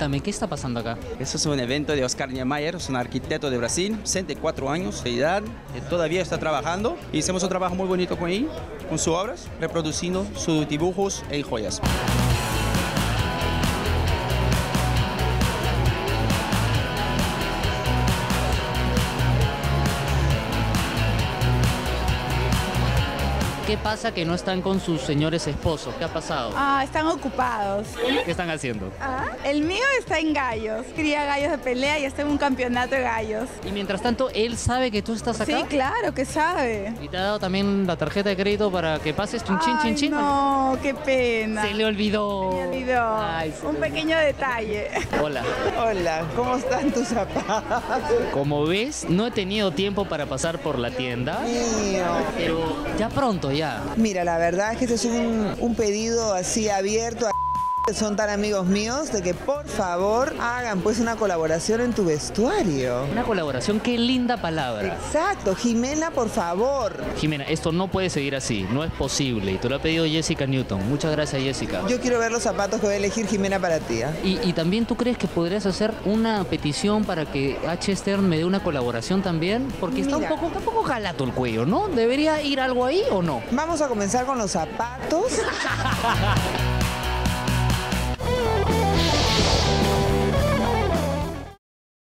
cuéntame, ¿qué está pasando acá? Eso es un evento de Oscar Niemeyer, es un arquitecto de Brasil, 64 años de edad, todavía está trabajando. Hicimos un trabajo muy bonito con él, con sus obras, reproduciendo sus dibujos en joyas. ¿Qué pasa que no están con sus señores esposos? ¿Qué ha pasado? Están ocupados. ¿Qué están haciendo? El mío está en gallos, cría gallos de pelea y está en un campeonato de gallos. Y mientras tanto, ¿él sabe que tú estás acá? Sí, claro que sabe. ¿Y te ha dado también la tarjeta de crédito para que pases chin chin chin chin? No, qué pena. Se le olvidó. Me olvidó. Ay, un pequeño detalle. Hola. Hola, ¿cómo están tus zapatos? Como ves, no he tenido tiempo para pasar por la tienda, Mío. pero ya pronto ya. Mira, la verdad es que este es un pedido así abierto. Son tan amigos míos de que por favor hagan pues una colaboración en tu vestuario. Una colaboración, qué linda palabra. Exacto, Jimena, por favor. Jimena, esto no puede seguir así, no es posible. Y te lo ha pedido Jessica Newton. Muchas gracias, Jessica. Yo quiero ver los zapatos que voy a elegir Jimena para ti. Y también tú crees que podrías hacer una petición para que H. Stern me dé una colaboración también, porque está un poco jalato el cuello, ¿no? ¿Debería ir algo ahí o no? Vamos a comenzar con los zapatos.